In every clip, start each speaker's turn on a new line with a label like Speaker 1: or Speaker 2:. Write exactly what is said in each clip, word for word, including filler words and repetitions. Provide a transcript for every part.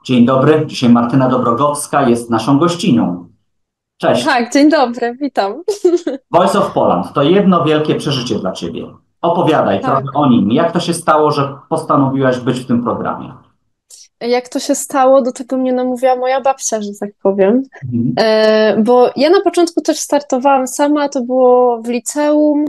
Speaker 1: Dzień dobry, dzisiaj Martyna Dobrogowska jest naszą gościnią. Cześć.
Speaker 2: Tak, dzień dobry, witam.
Speaker 1: Voice of Poland to jedno wielkie przeżycie dla Ciebie. Opowiadaj trochę
Speaker 2: Tak.
Speaker 1: o nim. Jak to się stało, że postanowiłaś być w tym programie?
Speaker 2: Jak to się stało, do tego mnie namówiła moja babcia, że tak powiem.
Speaker 1: Mhm.
Speaker 2: E, bo ja na początku też startowałam sama, to było w liceum.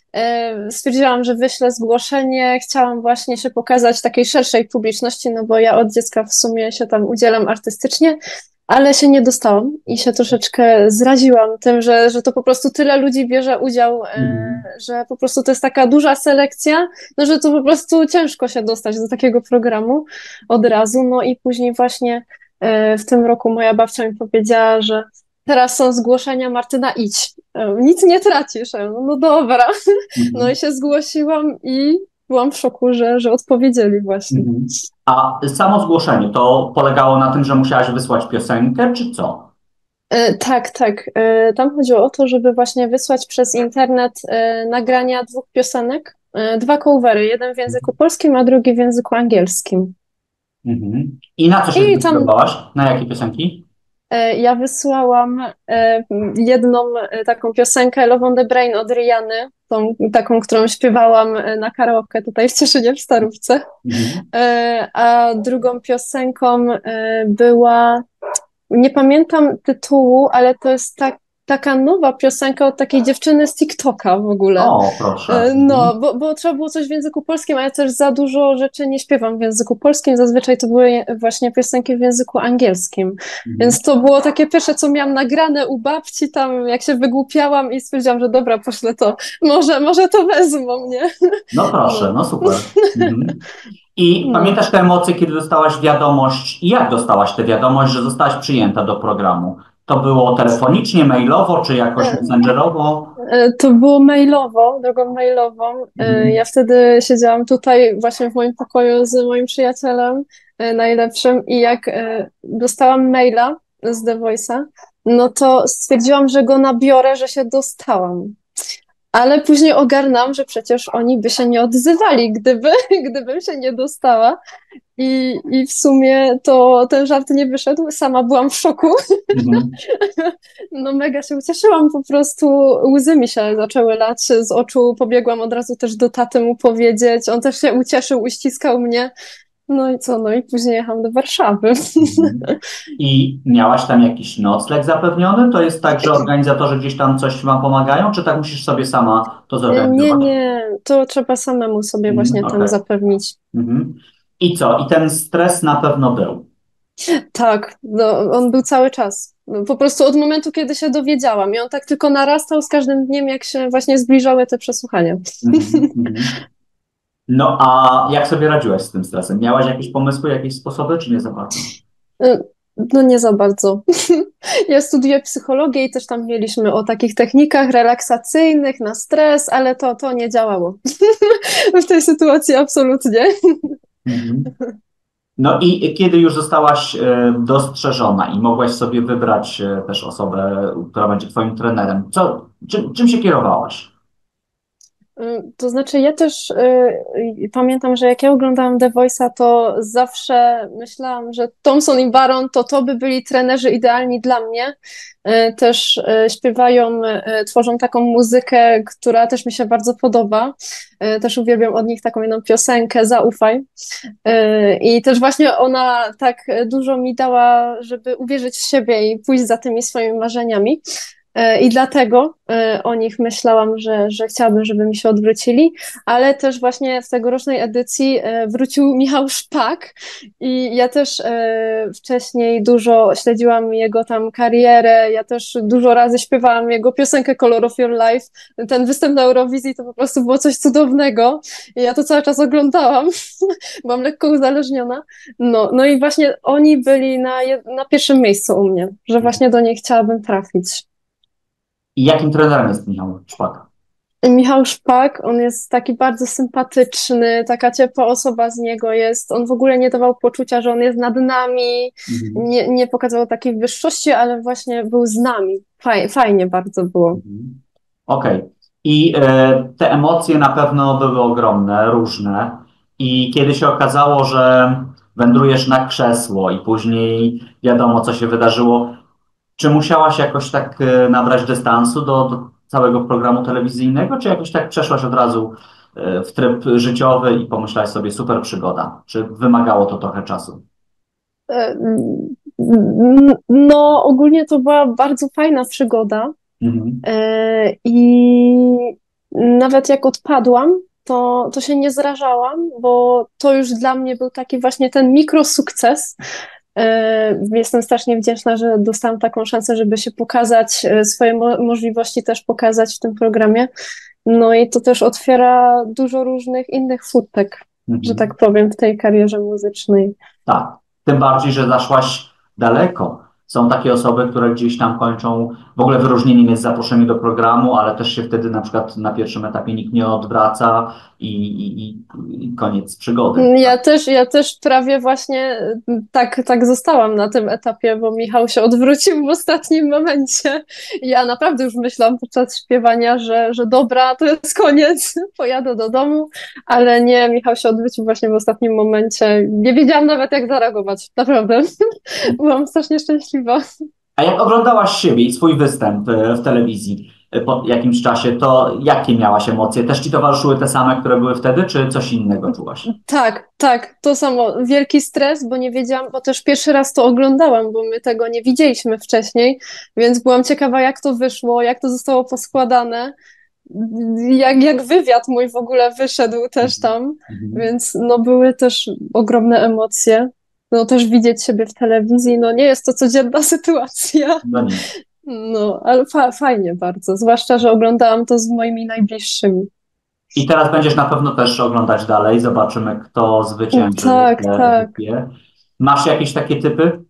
Speaker 2: E, stwierdziłam, że wyślę zgłoszenie. Chciałam właśnie się pokazać takiej szerszej publiczności, no bo ja od dziecka w sumie się tam udzielam artystycznie, ale się nie dostałam i się troszeczkę zraziłam tym, że, że to po prostu tyle ludzi bierze udział, e,
Speaker 1: Mhm.
Speaker 2: że po prostu to jest taka duża selekcja, no że to po prostu ciężko się dostać do takiego programu od razu. No i później właśnie e, w tym roku moja babcia mi powiedziała, że teraz są zgłoszenia, Martyna, idź. E, Nic nie tracisz. Ja, No, no dobra. No i
Speaker 1: Mhm.
Speaker 2: się zgłosiłam i byłam w szoku, że, że odpowiedzieli właśnie.
Speaker 1: Mhm. A samo zgłoszenie to polegało na tym, że musiałaś wysłać piosenkę, czy co?
Speaker 2: E, Tak, tak. E, Tam chodziło o to, żeby właśnie wysłać przez internet e, nagrania dwóch piosenek, e, dwa covery, jeden w języku polskim, a drugi w języku angielskim.
Speaker 1: Mhm. I na co się
Speaker 2: I tam
Speaker 1: zdecydowałaś? Na jakie piosenki?
Speaker 2: E, Ja wysłałam e, jedną e, taką piosenkę Love on the Brain od Rihanny, tą taką, którą śpiewałam e, na karaoke tutaj w Cieszynie, w Starówce.
Speaker 1: Mhm.
Speaker 2: E, A drugą piosenką e, była, nie pamiętam tytułu, ale to jest tak, taka nowa piosenka od takiej dziewczyny z TikToka w ogóle.
Speaker 1: O, proszę.
Speaker 2: E,
Speaker 1: Mhm.
Speaker 2: No, bo, bo trzeba było coś w języku polskim, a ja też za dużo rzeczy nie śpiewam w języku polskim. Zazwyczaj to były właśnie piosenki w języku angielskim.
Speaker 1: Mhm.
Speaker 2: Więc to było takie pierwsze, co miałam nagrane u babci, tam jak się wygłupiałam i stwierdziłam, że dobra, poszlę to. Może, może to wezmą, nie?
Speaker 1: No
Speaker 2: No,
Speaker 1: proszę, no super. Mhm. I
Speaker 2: no.
Speaker 1: pamiętasz te emocje, kiedy dostałaś wiadomość i jak dostałaś tę wiadomość, że zostałaś przyjęta do programu? To było telefonicznie, mailowo, czy jakoś
Speaker 2: E,
Speaker 1: messengerowo?
Speaker 2: e, To było mailowo, drogą mailową. E, Ja
Speaker 1: Mhm.
Speaker 2: wtedy siedziałam tutaj właśnie w moim pokoju z moim przyjacielem e, najlepszym i jak e, dostałam maila z The Voice'a, no to stwierdziłam, że go nabiorę, że się dostałam. Ale później ogarnęłam, że przecież oni by się nie odzywali, gdyby, gdybym się nie dostała. I, I w sumie to ten żart nie wyszedł. Sama byłam w szoku.
Speaker 1: Mhm.
Speaker 2: No mega się ucieszyłam, po prostu łzy mi się zaczęły lać z oczu. Pobiegłam od razu też do taty mu powiedzieć. On też się ucieszył, uściskał mnie. No i co? No i później jechałam do Warszawy.
Speaker 1: Mhm. I miałaś tam jakiś nocleg zapewniony? To jest tak, że organizatorzy gdzieś tam coś wam pomagają, czy tak musisz sobie sama to
Speaker 2: Nie,
Speaker 1: zorganizować?
Speaker 2: nie, to trzeba samemu sobie
Speaker 1: Mhm.
Speaker 2: właśnie tam
Speaker 1: Okej.
Speaker 2: zapewnić.
Speaker 1: Mhm. I co? I ten stres na pewno był.
Speaker 2: Tak, no, on był cały czas. No, po prostu od momentu, kiedy się dowiedziałam. I on tak tylko narastał z każdym dniem, jak się właśnie zbliżały te przesłuchania.
Speaker 1: Mhm. Mhm. No a jak sobie radziłaś z tym stresem? Miałaś jakieś pomysły, jakieś sposoby, czy nie za bardzo?
Speaker 2: Y, No nie za bardzo. Ja studiuję psychologię i też tam mieliśmy o takich technikach relaksacyjnych na stres, ale to, to nie działało. W tej sytuacji absolutnie.
Speaker 1: Mhm. No i kiedy już zostałaś e, dostrzeżona i mogłaś sobie wybrać e, też osobę, która będzie twoim trenerem, co, czym, czym się kierowałaś?
Speaker 2: Y, To znaczy, ja też y, y, pamiętam, że jak ja oglądałam The Voice'a, to zawsze myślałam, że Thompson i Baron to to by byli trenerzy idealni dla mnie. Y, też y, śpiewają, y, tworzą taką muzykę, która też mi się bardzo podoba. Y, też uwielbiam od nich taką jedną piosenkę, Zaufaj. Y, I też właśnie ona tak dużo mi dała, żeby uwierzyć w siebie i pójść za tymi swoimi marzeniami. E, I dlatego e, o nich myślałam, że, że chciałabym, żeby mi się odwrócili, ale też właśnie w tegorocznej edycji e, wrócił Michał Szpak i ja też e, wcześniej dużo śledziłam jego tam karierę, ja też dużo razy śpiewałam jego piosenkę Color of Your Life. Ten występ na Eurowizji to po prostu było coś cudownego i ja to cały czas oglądałam, byłam lekko uzależniona. No, no i właśnie oni byli na, jed- na pierwszym miejscu u mnie, że właśnie do niej chciałabym trafić.
Speaker 1: I jakim trenerem jest Michał Szpak?
Speaker 2: Michał Szpak, on jest taki bardzo sympatyczny, taka ciepła osoba z niego jest. On w ogóle nie dawał poczucia, że on jest nad nami,
Speaker 1: Mhm.
Speaker 2: nie, nie pokazywał takiej wyższości, ale właśnie był z nami. Faj, fajnie bardzo było.
Speaker 1: Mhm. Okej. I e, te emocje na pewno były ogromne, różne. I kiedy się okazało, że wędrujesz na krzesło i później wiadomo, co się wydarzyło. Czy musiałaś jakoś tak e, nabrać dystansu do, do całego programu telewizyjnego, czy jakoś tak przeszłaś od razu e, w tryb życiowy i pomyślałaś sobie super przygoda? Czy wymagało to trochę czasu?
Speaker 2: E, n- No, ogólnie to była bardzo fajna przygoda.
Speaker 1: Mhm.
Speaker 2: E, I nawet jak odpadłam, to, to się nie zrażałam, bo to już dla mnie był taki właśnie ten mikrosukces. E, Jestem strasznie wdzięczna, że dostałam taką szansę, żeby się pokazać, e, swoje mo możliwości też pokazać w tym programie. No i to też otwiera dużo różnych innych furtek, że
Speaker 1: Mhm.
Speaker 2: tak powiem, w tej karierze muzycznej.
Speaker 1: Tak, tym bardziej, że zaszłaś daleko. Są takie osoby, które gdzieś tam kończą, w ogóle wyróżnieniem jest zaproszenie do programu, ale też się wtedy na przykład na pierwszym etapie nikt nie odwraca i, i, i i koniec przygody.
Speaker 2: Ja też, ja też prawie właśnie tak, tak zostałam na tym etapie, bo Michał się odwrócił w ostatnim momencie. Ja naprawdę już myślałam podczas śpiewania, że, że dobra, to jest koniec, pojadę do domu, ale nie, Michał się odwrócił właśnie w ostatnim momencie. Nie wiedziałam nawet jak zareagować, naprawdę. Byłam strasznie szczęśliwa.
Speaker 1: A jak oglądałaś siebie i swój występ e, w telewizji e, po jakimś czasie, to jakie miałaś emocje? Też ci towarzyszyły te same, które były wtedy, czy coś innego czułaś?
Speaker 2: Tak, tak, to samo. Wielki stres, bo nie wiedziałam, bo też pierwszy raz to oglądałam, bo my tego nie widzieliśmy wcześniej, więc byłam ciekawa, jak to wyszło, jak to zostało poskładane, jak, jak wywiad mój w ogóle wyszedł też
Speaker 1: Mhm.
Speaker 2: tam,
Speaker 1: Mhm.
Speaker 2: więc no były też ogromne emocje. No też widzieć siebie w telewizji, no nie jest to codzienna sytuacja,
Speaker 1: No nie.
Speaker 2: no ale fa fajnie bardzo, zwłaszcza, że oglądałam to z moimi najbliższymi.
Speaker 1: I teraz będziesz na pewno też oglądać dalej. Zobaczymy, kto zwycięży w
Speaker 2: Tak,
Speaker 1: tej
Speaker 2: tak.
Speaker 1: edycję. Masz jakieś takie typy?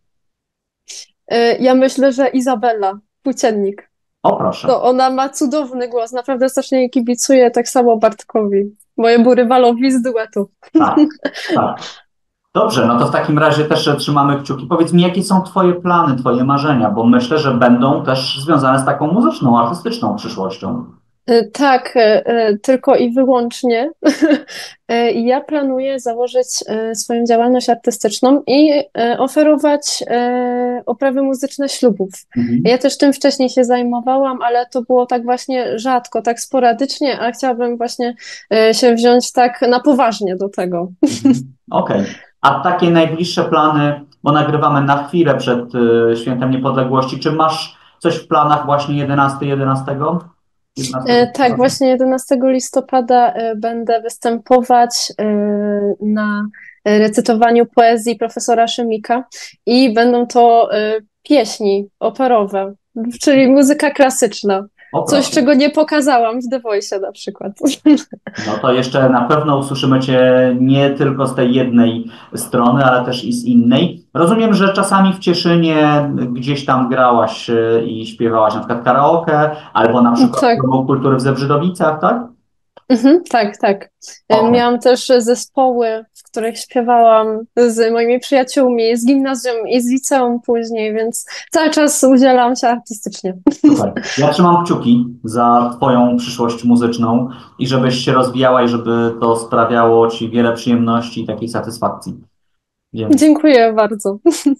Speaker 2: Y, Ja myślę, że Izabela Płóciennik.
Speaker 1: O, proszę.
Speaker 2: To ona ma cudowny głos. Naprawdę strasznie jej kibicuję, tak samo Bartkowi, mojemu rywalowi z duetu.
Speaker 1: Tak, tak. Dobrze, no to w takim razie też e, trzymamy kciuki. Powiedz mi, jakie są Twoje plany, Twoje marzenia, bo myślę, że będą też związane z taką muzyczną, artystyczną przyszłością.
Speaker 2: Y, Tak, y, y, tylko i wyłącznie. Y, Ja planuję założyć y, swoją działalność artystyczną i y, oferować y, oprawy muzyczne ślubów.
Speaker 1: Mhm.
Speaker 2: Ja też tym wcześniej się zajmowałam, ale to było tak właśnie rzadko, tak sporadycznie, a chciałabym właśnie y, się wziąć tak na poważnie do tego.
Speaker 1: Mhm. Okej. A takie najbliższe plany, bo nagrywamy na chwilę przed e, Świętem Niepodległości, czy masz coś w planach właśnie jedenastego jedenastego? jedenastego
Speaker 2: E, Tak,
Speaker 1: listopada?
Speaker 2: właśnie jedenastego listopada e, będę występować e, na recytowaniu poezji profesora Szymika i będą to e, pieśni operowe, czyli muzyka klasyczna.
Speaker 1: O,
Speaker 2: Coś,
Speaker 1: proszę.
Speaker 2: czego nie pokazałam w The Voice na przykład.
Speaker 1: No to jeszcze na pewno usłyszymy Cię nie tylko z tej jednej strony, ale też i z innej. Rozumiem, że czasami w Cieszynie gdzieś tam grałaś e, i śpiewałaś na przykład karaoke, albo na przykład w
Speaker 2: Tak,
Speaker 1: Domu Kultury w Zebrzydowicach, tak?
Speaker 2: mhm, tak, tak. E,
Speaker 1: Okej.
Speaker 2: Miałam też zespoły, w których śpiewałam z moimi przyjaciółmi z gimnazjum i z liceum później, więc cały czas udzielam się artystycznie.
Speaker 1: Super. Ja trzymam kciuki za Twoją przyszłość muzyczną i żebyś się rozwijała i żeby to sprawiało Ci wiele przyjemności i takiej satysfakcji. Więc
Speaker 2: Dziękuję bardzo.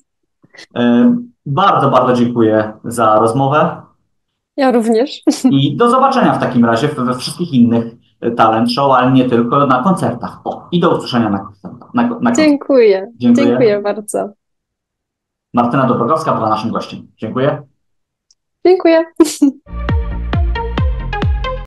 Speaker 1: e, bardzo, bardzo dziękuję za rozmowę
Speaker 2: Ja również.
Speaker 1: i do zobaczenia w takim razie we we wszystkich innych e, talent show, ale nie tylko na koncertach. O, i do usłyszenia na koncertach. Na, na koncertach.
Speaker 2: Dziękuję.
Speaker 1: Dziękuję.
Speaker 2: Dziękuję bardzo.
Speaker 1: Martyna Dobrogowska była naszym gościem. Dziękuję.
Speaker 2: Dziękuję.